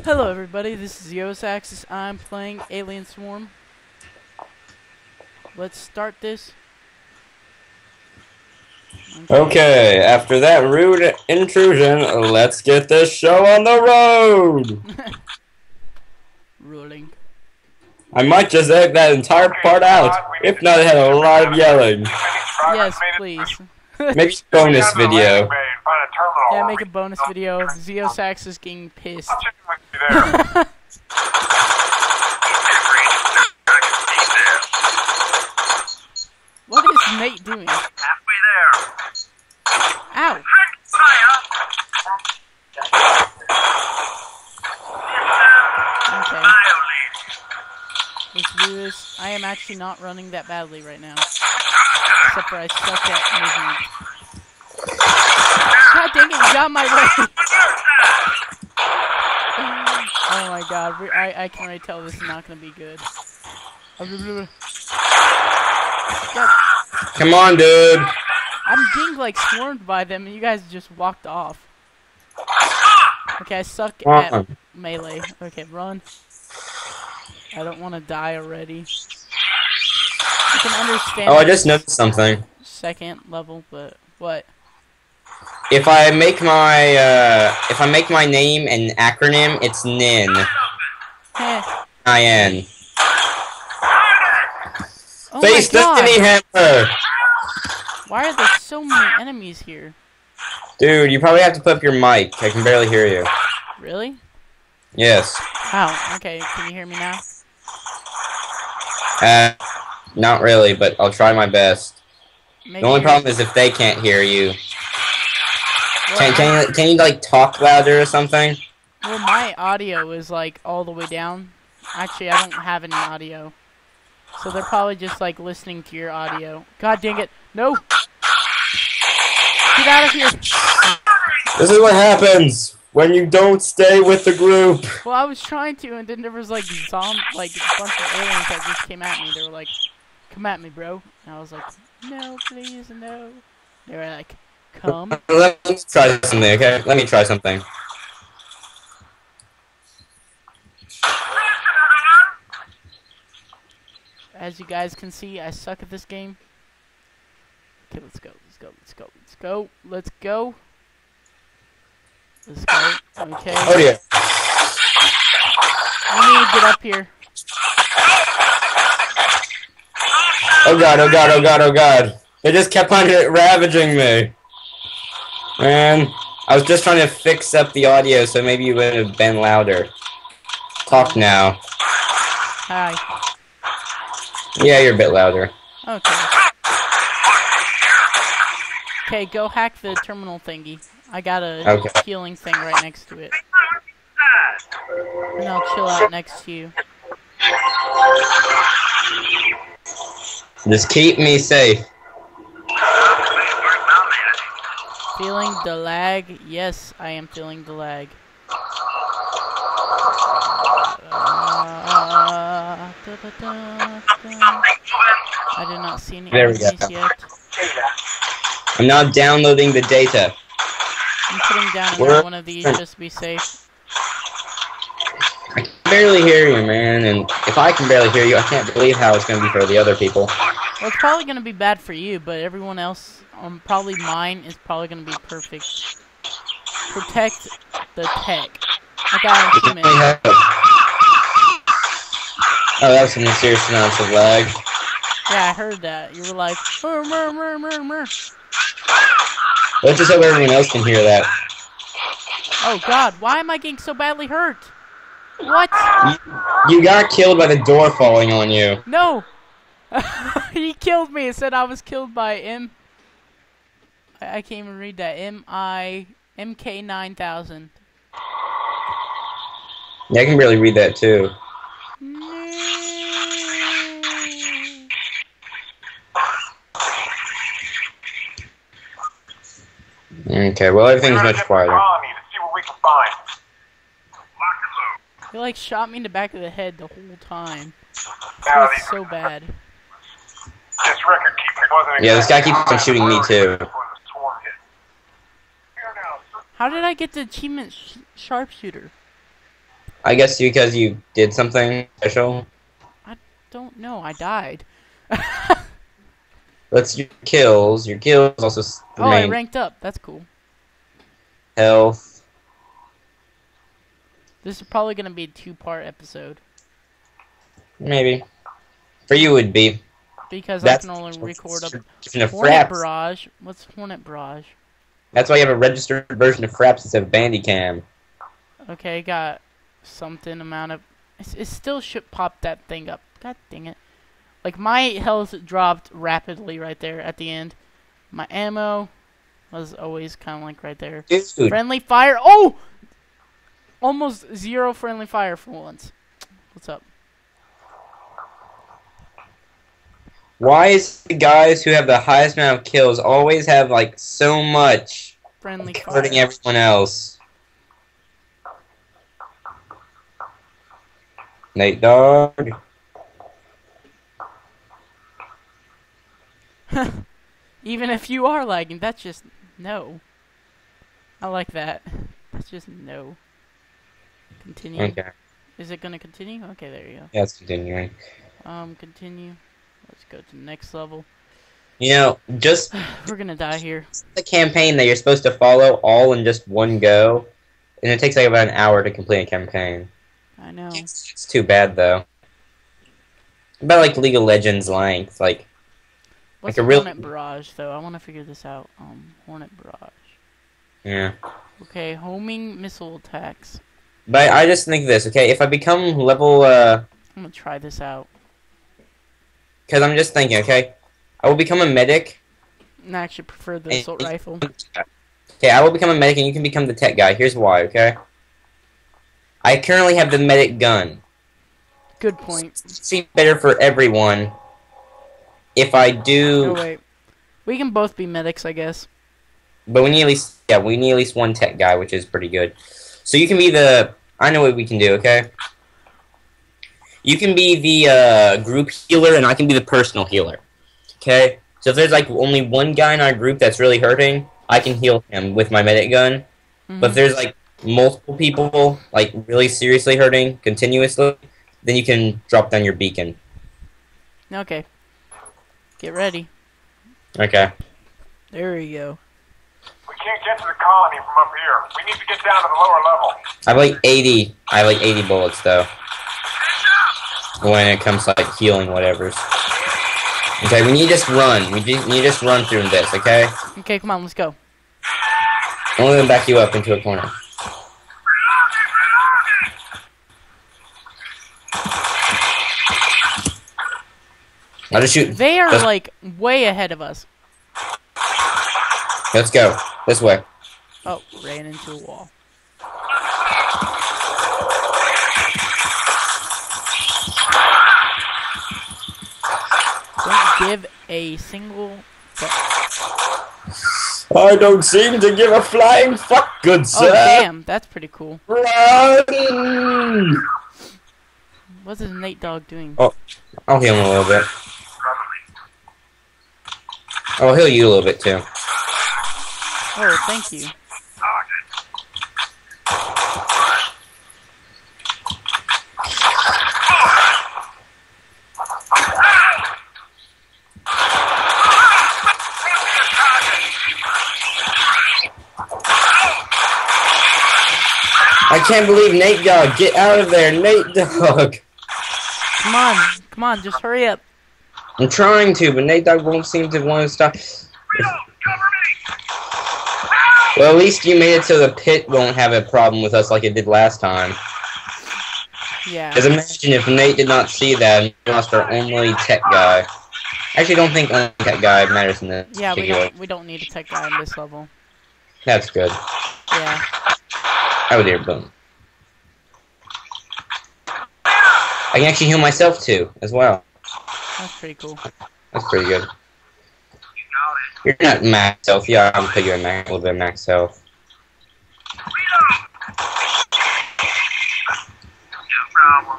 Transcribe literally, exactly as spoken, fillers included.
Hello everybody, this is Yosaxis. I'm playing Alien Swarm. Let's start this. Okay. okay, after that rude intrusion, let's get this show on the road! Rolling. I might just edit that entire part out. If not, it had a lot of yelling. Yes, please. Maybe a bonus video. Yeah, make a bonus video of Yosaxis getting pissed. What is Nate doing? Halfway there. Ow! Okay. Let's do this. I am actually not running that badly right now. Except for I suck at movement. God dang it, you got my way! Oh my god, I, I can already tell this is not gonna be good. God. Come on, dude! I'm getting like swarmed by them and you guys just walked off. Okay, I suck at melee. Okay, run. I don't want to die already. I can understand. Oh, I just noticed something. Second level, but what? If I make my uh, if I make my name an acronym, it's N I N. Heh. I N. Oh Face Destiny Hammer! Why are there so many enemies here? Dude, you probably have to put up your mic. I can barely hear you. Really? Yes. How? Okay, can you hear me now? Uh, not really, but I'll try my best. Maybe the only you're... problem is if they can't hear you. Well, can, can, you, can you, like, talk louder or something? Well, my audio is, like, all the way down. Actually, I don't have any audio. So they're probably just, like, listening to your audio. God dang it. No! Get out of here! This is what happens when you don't stay with the group. Well, I was trying to, and then there was, like, zombie, like, a bunch of aliens that just came at me. They were like, come at me, bro. And I was like, no, please, no. They were like, come. Let me try something, okay? Let me try something. As you guys can see, I suck at this game. Okay, let's go, let's go, let's go, let's go, let's go. Let's go, okay. Oh dear. I need to get up here. Oh god, oh god, oh god, oh god. They just kept on ravaging me. Man, I was just trying to fix up the audio so maybe you would have been louder. Talk now. Hi. Yeah, you're a bit louder. Okay. Okay, go hack the terminal thingy. I got a okay. healing thing right next to it. And I'll chill out next to you. Just keep me safe. Feeling the lag? Yes, I am feeling the lag. Uh, da, da, da, da. I did not see any there we enemies go. yet. I'm not downloading the data. I'm putting down another one of these just to be safe. I can barely hear you, man, and if I can barely hear you, I can't believe how it's going to be for the other people. Well, it's probably going to be bad for you, but everyone else, um, probably mine, is probably going to be perfect. Protect the tech. I got an achievement. Oh, that was some serious amounts of lag. Yeah, I heard that. You were like, mur, mur, mur, mur, mur. Let's just hope everyone else can hear that. Oh god, why am I getting so badly hurt? What? You, you got killed by the door falling on you. No! He killed me. It said I was killed by M... I, I can't even read that. M I... M K nine thousand. Yeah, I can barely read that too. Okay, well everything's much quieter. He like shot me in the back of the head the whole time. It's so bad. Yeah, this guy keeps on shooting me too. How did I get the achievement sh sharpshooter? I guess because you did something special. I don't know. I died. Let's your kills. Your kills also Oh, I remain ranked up. That's cool. health. This is probably gonna be a two-part episode Maybe. For you, it would be. because That's I can only record a version of Hornet Fraps. Barrage. What's Hornet Barrage? That's why you have a registered version of Fraps instead of Bandicam. Okay, got something amount of. It, it still should pop that thing up. God dang it! Like my health dropped rapidly right there at the end. My ammo was always kind of like right there. Dude, Friendly fire. Oh! Almost zero friendly fire for once. What's up? why is the guys who have the highest amount of kills always have like so much Friendly fire. hurting everyone else? Nate Dogg. Even if you are lagging, that's just no. I like that. That's just no. Continue. Okay. Is it gonna continue? Okay, there you Yeah, it's continuing. go. Um, continue. Let's go to the next level. You know, just We're gonna die here. the campaign that you're supposed to follow all in just one go, and it takes like about an hour to complete a campaign. I know. It's, it's too bad though. About like League of Legends length, like What's like a real- Hornet Barrage though? I want to figure this out. Um, Hornet Barrage. yeah. Okay, homing missile attacks. But I just think this, okay? If I become level, uh, I'm gonna try this out. because I'm just thinking, okay? I will become a medic. I actually prefer the and- assault rifle. Okay, I will become a medic and you can become the tech guy. Here's why, okay? I currently have the medic gun. Good point. Seems better for everyone if I do... Oh wait, we can both be medics, I guess. But we need at least... Yeah, we need at least one tech guy, which is pretty good. So you can be the... I know what we can do, okay? You can be the uh, group healer and I can be the personal healer. Okay? So if there's like only one guy in our group that's really hurting, I can heal him with my medic gun. Mhm. But if there's like multiple people like really seriously hurting continuously, then you can drop down your beacon. Okay. Get ready. Okay. There you go. We can't get to the colony from up here. We need to get down to the lower level. I have like eighty. I have like eighty bullets though. When it comes to like healing whatever's. Okay, we need to just run. We just need to just run through this, okay? Okay, come on, let's go. I'm only gonna back you up into a corner. I'll just shoot. They are Let's- like way ahead of us. Let's go. This way. Oh, ran into a wall. Don't give a single fuck. I don't seem to give a flying fuck, good Oh, sir. damn, that's pretty cool. Run! What's this Nate Dogg doing? Oh, I'll heal him a little bit. I'll heal you a little bit too. Oh, thank you. I can't believe Nate Dogg. Get out of there, Nate Dogg. Come on, come on, just hurry up. I'm trying to, but Nate Dogg won't seem to want to stop. Well, at least you made it so the pit won't have a problem with us like it did last time. Yeah. Because imagine if Nate did not see that and we lost our only tech guy. I actually don't think only tech guy matters in this. Yeah, we particular- don't we don't need a tech guy on this level. That's good. Yeah. Oh dear, boom. I can actually heal myself too, as well. That's pretty cool. That's pretty good. You're not max health. Yeah, I'm gonna put you in max, a little bit of max health. No problem.